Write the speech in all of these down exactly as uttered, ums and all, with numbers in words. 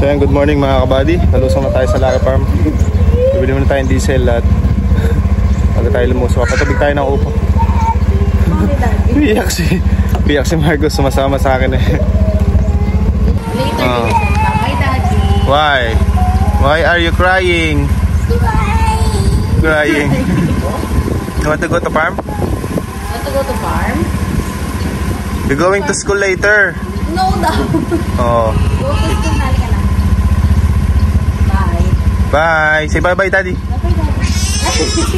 So yan, good morning mga kabady. Nalusong na tayo sa Lucky Farm. Bibili muna tayong diesel at bago tayo lumusok. Patubig tayo ng upo. Biyak si Biyak si Marcos, sumasama sa akin eh. Later, Oh. Bye, Daddy. Why? Why are you crying? Crying. You want to go to farm? Want to go to farm? You're going to school later. No, daw. Oh. Go to school, hali ka na. Bye. Bye. Say bye-bye, Daddy. Bye, Daddy.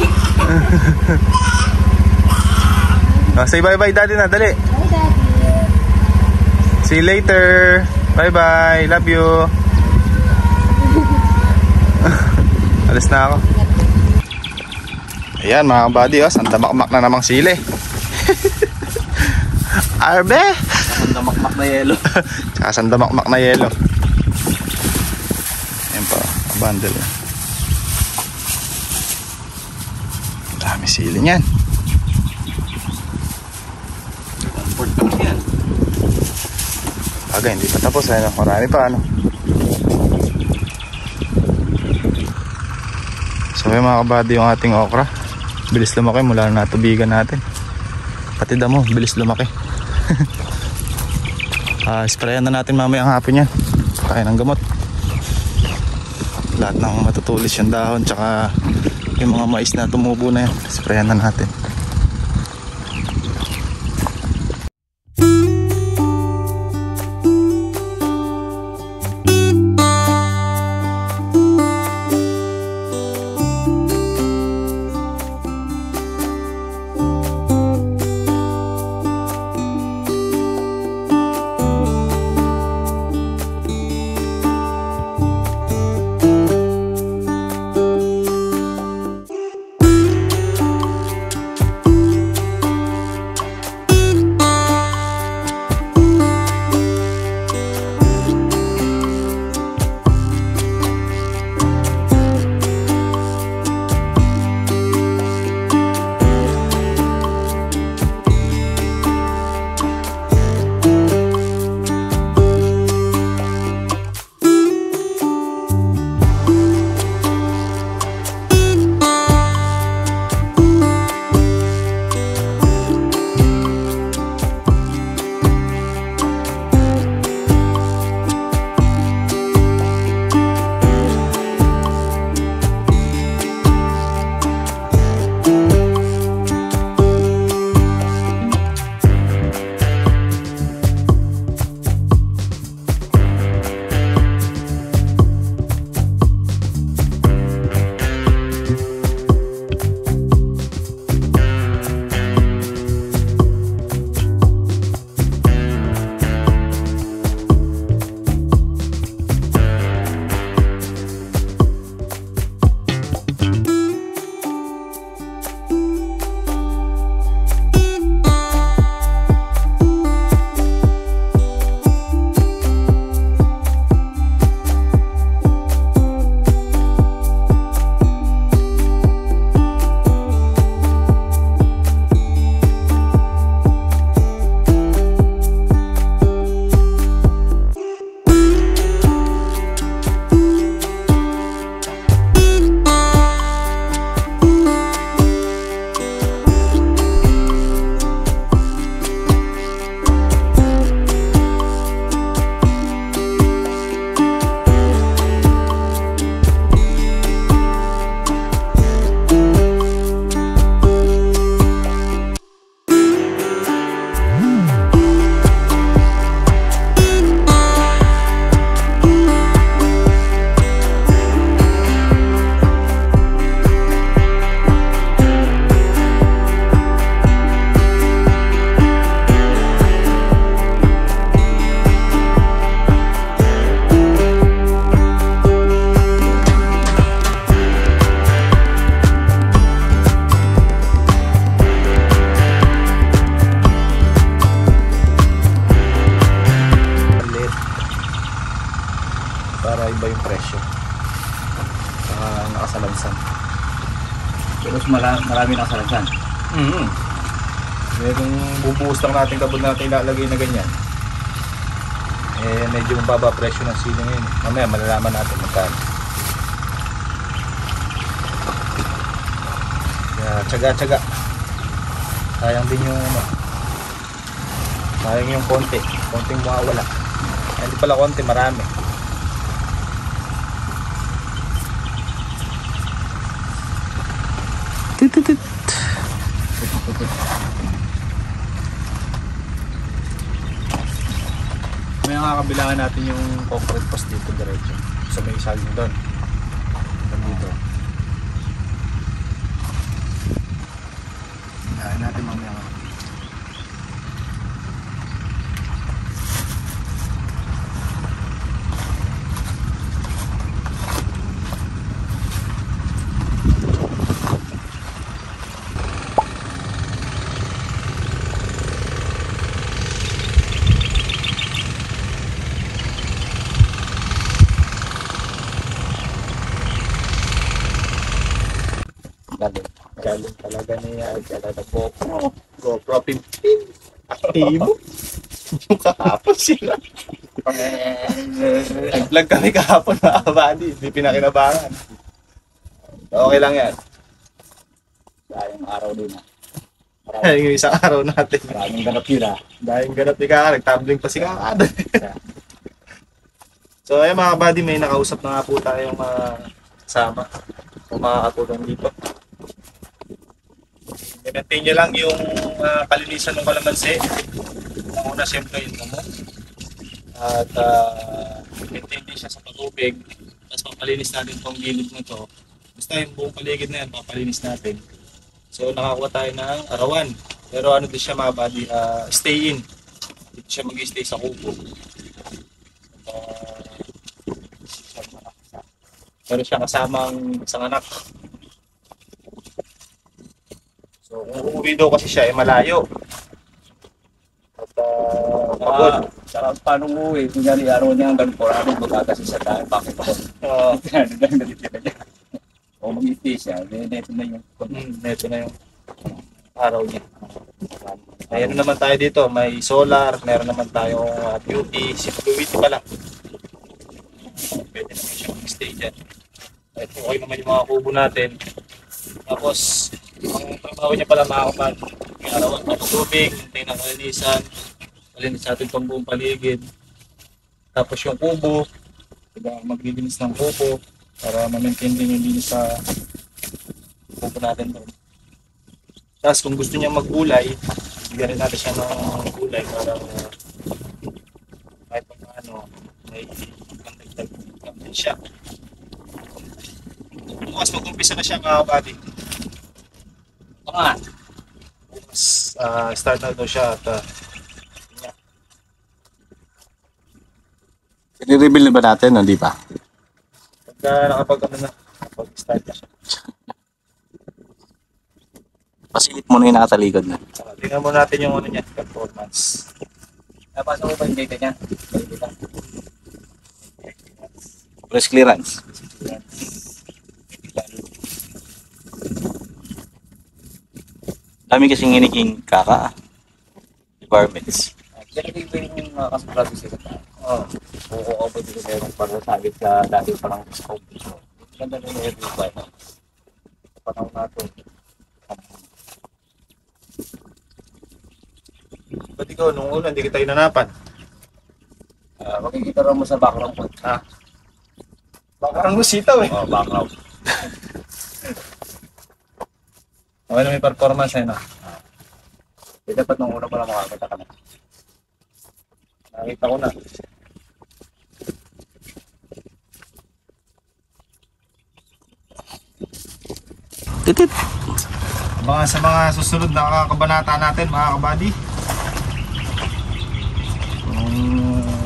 Oh, say bye-bye, Daddy na. Dali. Bye, Daddy. See you later. Bye-bye. Love you. Alis na ako. Ayan mga kabady, oh, sandamakmak na namang sili. Arbe! Sandamakmak na yelo. Tsaka sandamakmak na yelo. Ayan pa, bundle. Dami sili niyan. Transport pa yan. Bagay, hindi pa tapos. Ano? Marami pa, ano? So may mga kabady yung ating okra. Bilis lumaki mula na natubigan natin. Pati damo, bilis lumaki. uh, sprayan na natin mamaya ang hapon yan. Kaya ng gamot. Lahat ng matutulis yung dahon, tsaka yung mga mais na tumubo na yan, sprayan na natin. para iba yung presyo. Saka nakasalansan. Pero marami, marami nakasalansan. Mm-hmm. May kung bubuhos lang natin kapag natin ilalagay na ganyan. Eh, medyo mababa presyo ng sili ngayon. Mamaya malalaman natin magkano. Kaya tsaga-tsaga. Sayang din yung ano. Sayang yung konti. Konting mawawala. Eh, hindi pala konti, marami. Tititit. May nakakabilangan natin yung concrete post dito diretso sa may saging doon. Dito. Kaya natin mamaya. Galing. Galing talaga niya. Talaga GoPro. GoPro fifteen. Aktibo. Yung kahapon sila. Nag-vlog kami kahapon mga kabady. Hindi pinakinabangan. Okay lang yan. Sayang araw din ha. Yan yung isang araw natin. Maraming ganap yun ha. Dahil ganap ni Kaka, nagtabling pa si Kaka. So ayun mga kabady, may nakausap na nga po tayong uh, kasama. Kung makakatulong dito. I-maintain nyo lang yung uh, kalinisan ng kalamansi. Ang una siyempre yung damo. At uh, maintain din siya sa patubig. Tapos papalinis natin itong gilid mo to. Basta yung buong paligid na yan, papalinis natin. So nakakuha tayo ng arawan. Pero ano din siya mga buddy, uh, stay in. Dito siya mag-stay sa kubo. Uh, pero siya kasamang isang anak. So kung uuwi daw kasi siya, eh malayo. At uh, pagod. Ah, saka paano umuwi? Kunyari araw niya hanggang porado, magkakasi sa tayo. Bakit ako? Uh, Ano lang nalitira niya? O mag-stay siya, neto na yung hmm, neto na yung araw niya. Mayroon naman tayo dito, may solar, meron naman tayong uh, beauty, si fluidity pala. Pwede naman siya mag-stay dyan. Kahit okay naman yung mga kubo natin. Tapos, ang trabaho niya pala mga kapag may arawan ng tubig, hintay ng kalinisan, kalinis natin itong buong paligid. Tapos yung kubo, diba, maglilinis ng kubo para ma-maintain din yung linis sa kubo natin doon. Tapos kung gusto niya maggulay, bigyan rin natin siya ng gulay para uh, kahit pa paano may pagdagdag din siya. Bukas mag-umpisa na siya mga kabady. mga. Bukas uh, start na daw siya at uh, I-reveal na ba natin o di pa? pagka nakapag ano na, nakapag-start na siya. Pasilip mo na yung nakatalikod na. Uh, tingnan mo natin yung ano niya, performance. Napasok ko ba yung data niya? Data. Press clearance. Dami kasing hiniking kaka. Requirements. Kaya rin ba yung uh, kasurado sila tayo? Oh. Oo, ako ba dito meron para sabit sa dati parang scope. So, ganda rin yung review ba? Panahon natin. Ba't ikaw, nung una, hindi kita inanapan? Uh, makikita rin mo sa background ko. Ha? Baka parang lusitaw eh. Oh, background. Okay na may performance eh, no? Eh, dapat nung una pala makakita ka na. Nakita ko na. Titit. Mga sa mga susunod na kabanata natin, mga kabady. Um,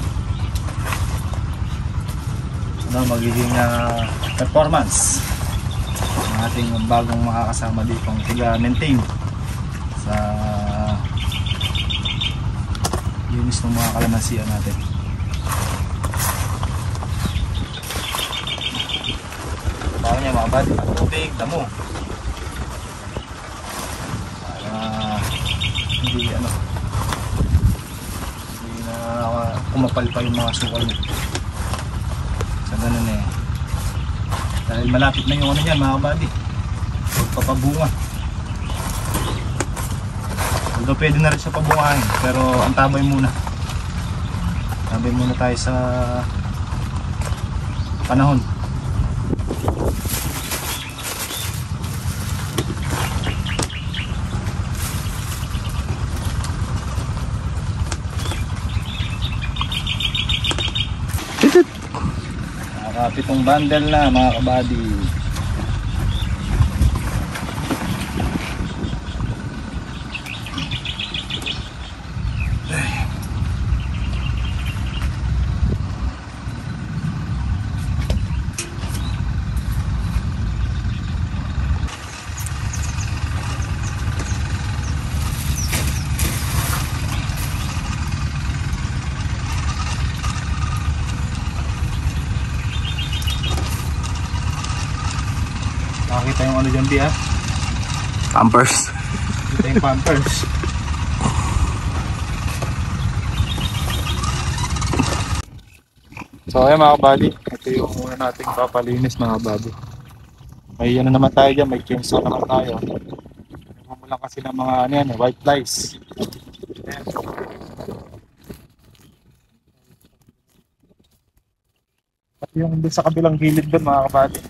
ano magiging uh, performance ng ating bagong makakasama dito ang tiga-maintain sa linis ng mga kalamansian natin. Bago niya mga kabady, tubig, damo. Para hindi ano hindi na kumapal pa yung mga sukal mo. So ganun eh. Dahil malapit na yung ano yan mga kabady. Pagpapabunga. Although pwede na rin siya pabungahin, pero ang tabay muna. Tabay muna tayo sa panahon. Nakakapitong bundle na mga kabady. Nakakita yung ano dyan di ah. Pampers. Kita yung pampers. So ayan mga kabady, ito yung muna nating papalinis mga kabady. May ano naman tayo dyan, may chainsaw naman tayo. Nagmumulan kasi ng mga ano yan, white flies. Ayan. At yung doon sa kabilang gilid doon mga kabady.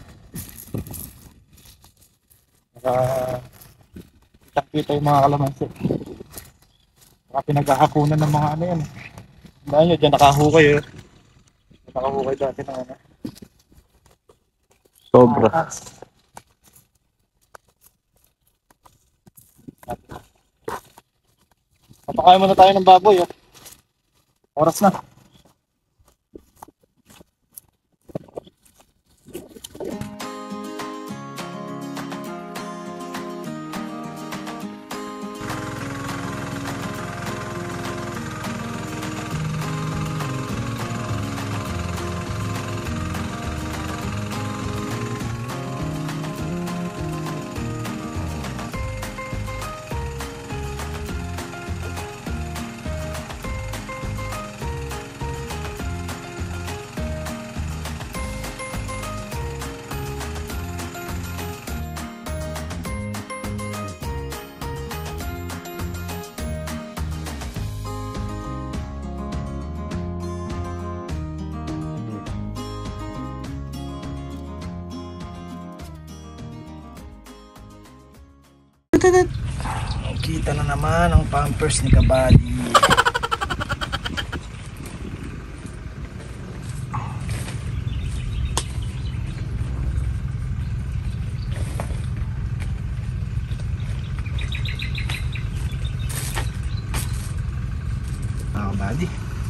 Naka kita yung mga kalamansi. Naka pinaghahapunan ng mga ano yan. Dahil nyo, dyan nakahukay eh. Nakahukay dati ng ano. Sobra. Ah, Papakain muna tayo ng baboy oh. Oras na. Kita na naman ang pampers ni Kabady. Ah, Kabady.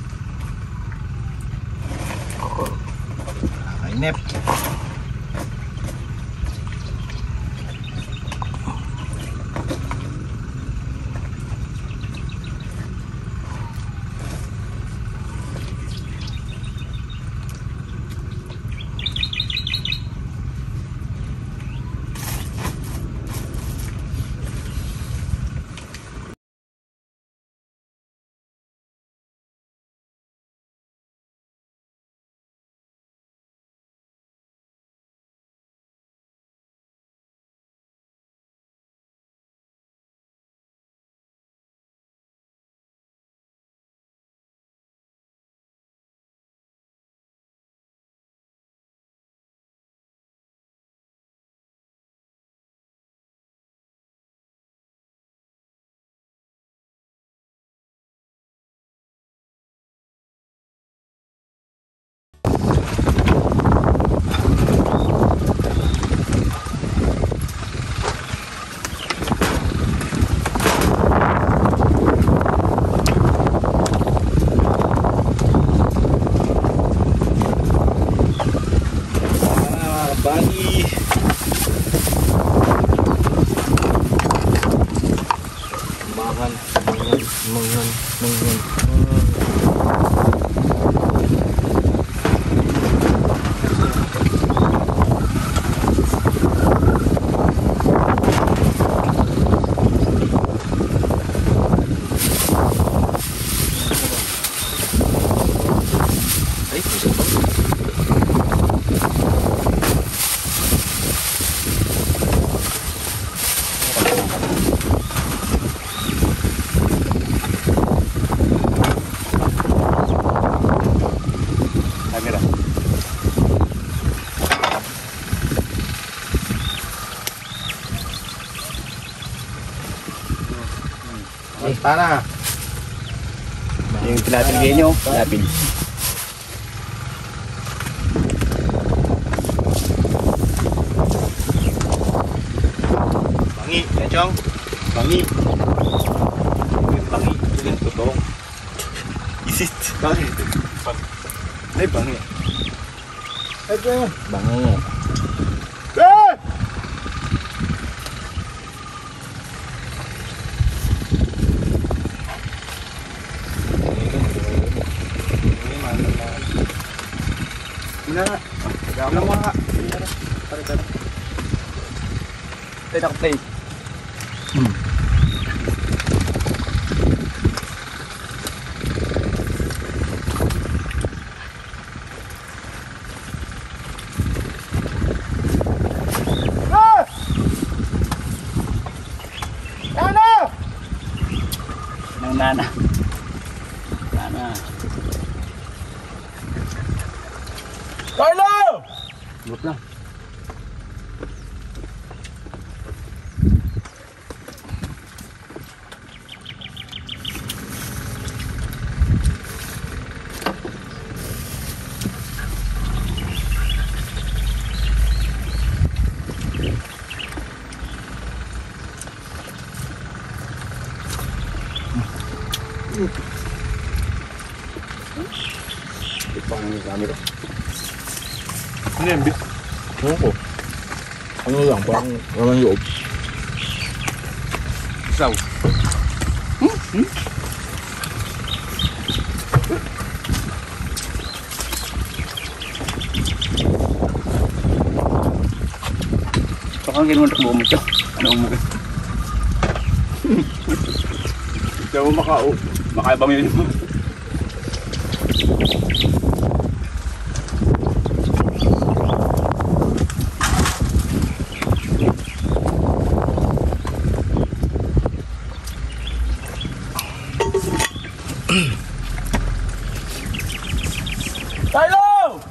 Nakainip. Sana. Yung tinatilgay nyo, lapin. Bangi, Kachong. Bangi. Bangi. Yung totoo. Isit. Bangi. Ay, bangi. Ito. Bangi. Ah! Ina na. Gawin mo nga. Pare ka na. Play na play. Hmm. Ah! Nana! Nang nana. Nana. Carlo! Gut lang. Ito ang camera. Ano yan, Bit? Ano ko? Ano lang, parang walang loob. Isaw. Hmm? Hmm? Baka gano'n mo mo ito. Ano mo? Ikaw mo makao. Makaiba mo yun mo. Carlo!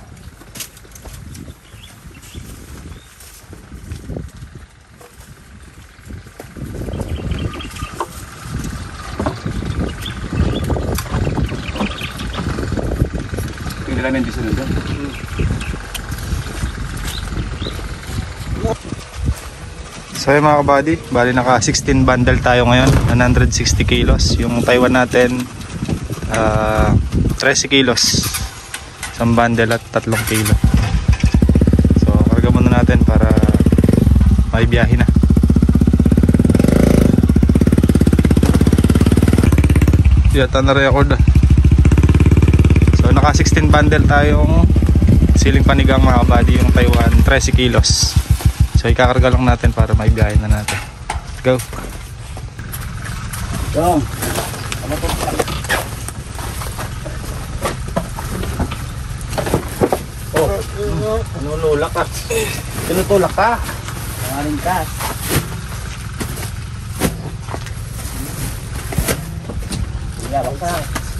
Tingnan namin dito doon. So yun mga kabady, bali naka sixteen bundle tayo ngayon, one hundred sixty kilos. Yung Taiwan natin uh, thirteen kilos, isang bundle at tatlong kilo. So karga muna natin para may biyahe na. Yata na record ah. So naka sixteen bundle tayong siling panigang mga kabady, yung Taiwan thirteen kilos. So ikakarga lang natin para may biyahe na natin. Go! Go! Oh, nululak ka. Tinutulak ka. Nangaling ka. Iyakan ka.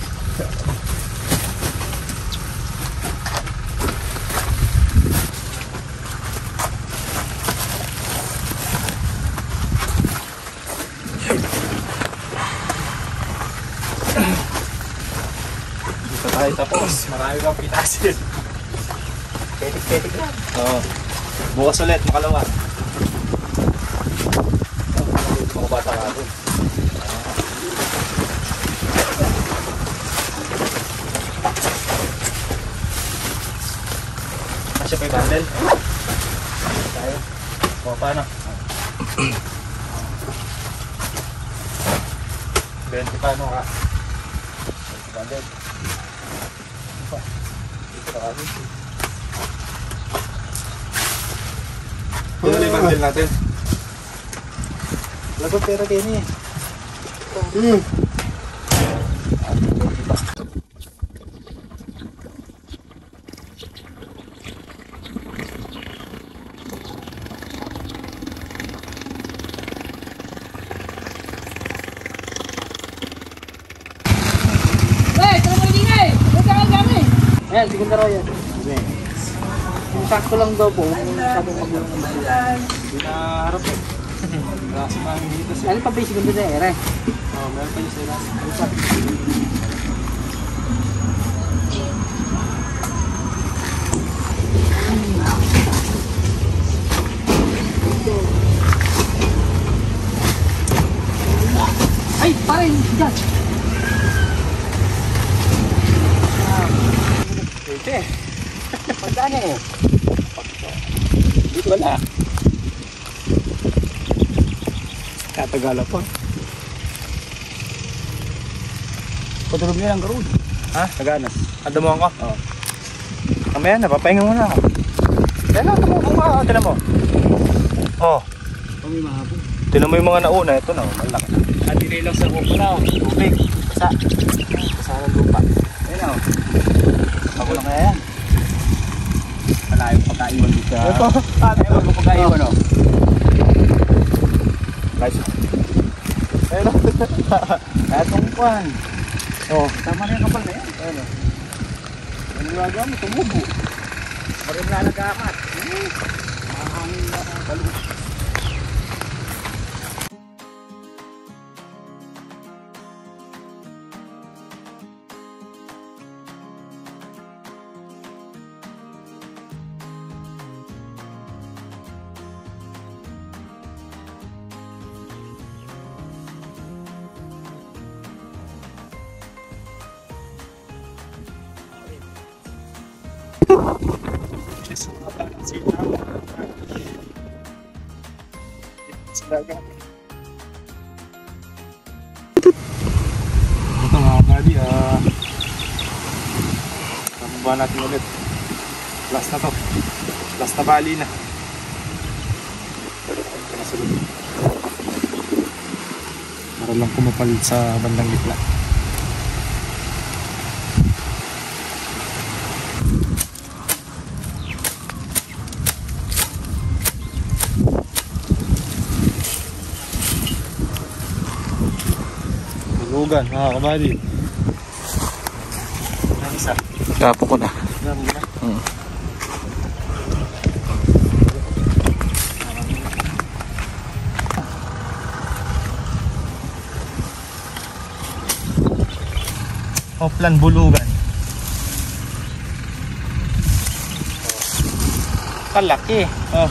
Dito tayo tapos. Marami kang pitasin. Tetik-tetik lang. Oo. Bukas ulit, makalawa. Mga bata ka doon. Kasi pa yung bundle. Tayo. O, paano? twenty paano ka? twenty bundle. Dito na kami. Ito na yung bundle natin. Lagot pera kayo niya. Hmm. Ayan, sige na raw yan. Yung sakto lang daw po. Yung sabong magulang. Hindi na harap eh. Kaso kami dito siya. Ano pa basic ko dito eh, Oh, meron pa yung sa ilas. Ay, pare, dyan. Pwede. Pagdaan eh. Dito wala. Katagala pa. Patulog niya lang karoon. Ha? Naganas. Adamuhan ko? Oo. Mamaya, napapahinga muna ako. Yan lang, tumuko ka. Tinan mo. Oh, Kung may mahapon. tinan mo yung mga nauna. Ito na, malaki na. At dinay lang sa kuko na. Tubig. Basa. Basa ng lupa. Ayun o. Ako lang kaya yan. Malayo pagkaiwan dito. Ito. Ayaw ko pagkaiwan o. Nice. Ayun. Kaya itong kwan. Oh, Tama na yung kapal na yan. Ayun o. Ano yung mo? Tumubo. Marim na nag-aakat. Hmm. Mahangin na balot. ito mga buddy, ah, nakuha natin ulit. Last na to. Last na bali na. Kasunod. Para lang kumapal sa bandang gitna. Lugan, mga kabady. Ang isa. Kapo ko na. Dami na. Hmm. Oplan Bulugan. Kalaki. Oh.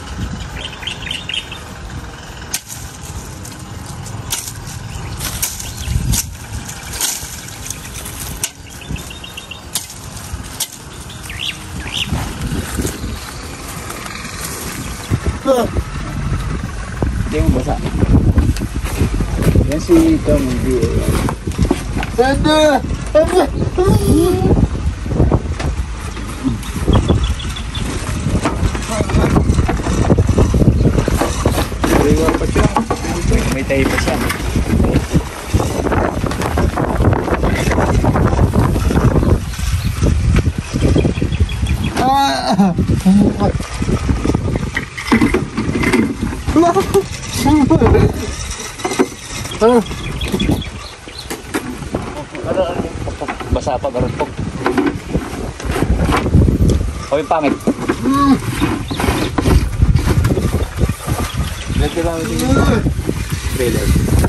Hindi mo basa. Yan si Tom. Hindi. Ada! Ada! Pa siya. May tayo pa siya. Ah! Basa pa garon po. Hoy pangit. Lagi lang dito. Trailer.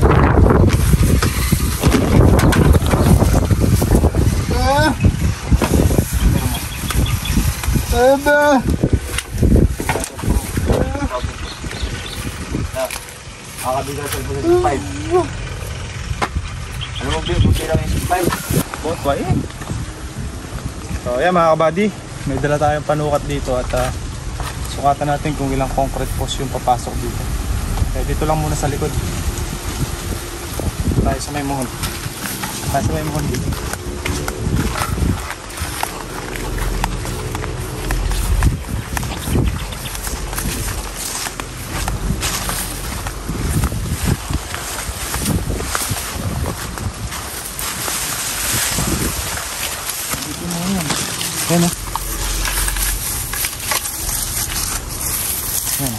Ah! Aba! Makabigat sa bullet five. Ano mo bill? Buti lang yung five. Bot ba eh? So ayan mga kabady, may dala tayong panukat dito at uh, sukatan natin kung ilang concrete post yung papasok dito. Eh, dito lang muna sa likod. Tayo sa may muhon. Tayo sa may muhon dito. Ayan o. Ayan o.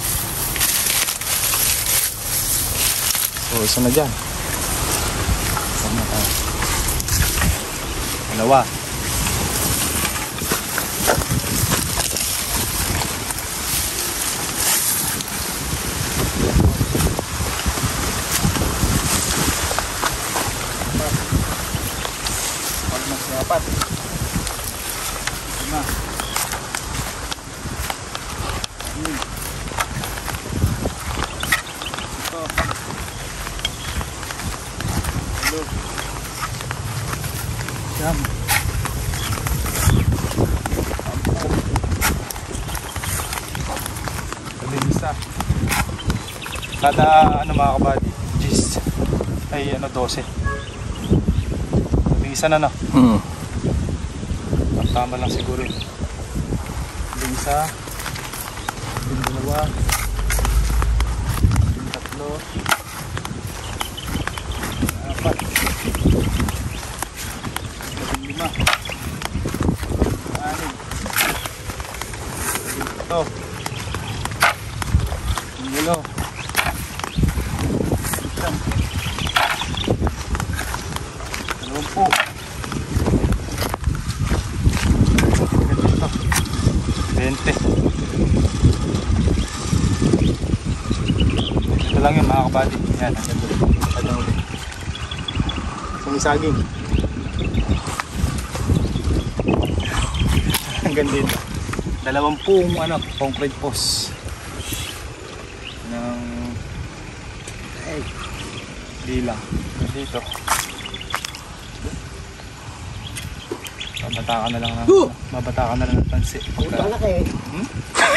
So, isa na dyan. Isa na tayo. Dalawa. na. Hmm. Ito. Hello. Yan. Isa. Kada ano mga kabady, gis ay ano twelve. Sabi isa na no. Hmm. Tama lang siguro yun. Sabi isa, sabi dalawa, sabi tatlo, apat, sabi lima, anim, sabi ito. Hello. Dalawampu. Ganito. Bente. Ito lang yung mga kabady. Yan. Ano ulit. Isang saging. Hanggang dito. Dalawampung ano, concrete post. Ng ay bilang dito babatakan na lang ng uh! babatakan na lang ng pansi pagka hmm?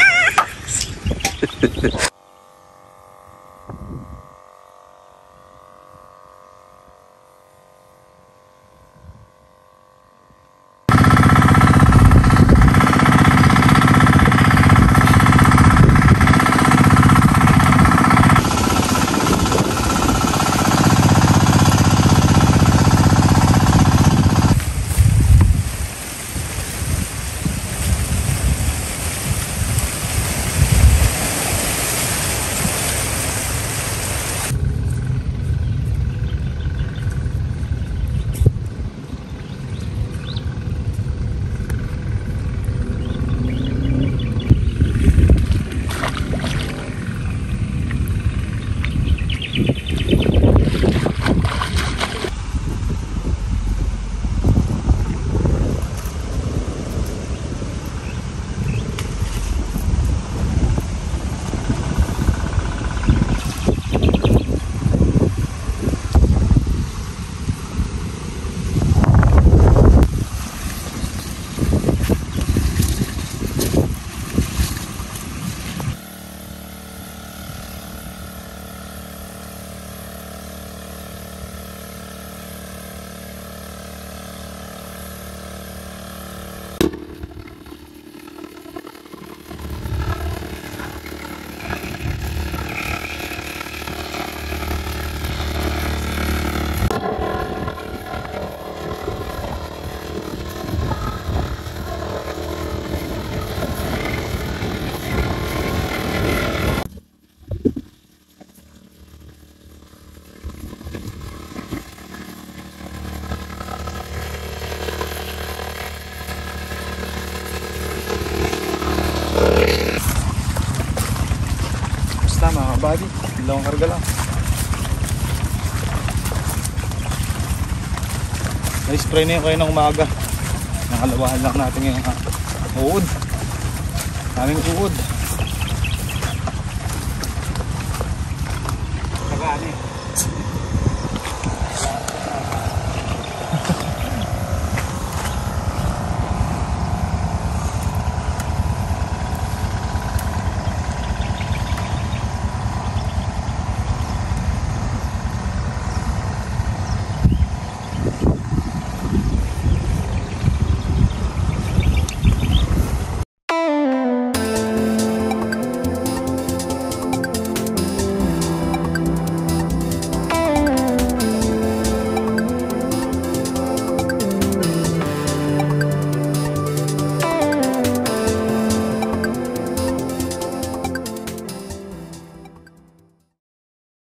Basta mga kabady, dalawang karga lang. Na-spray na yun kayo ng umaga. Nakalawahan lang natin yung uh, uod. Daming uod. Saka ano eh.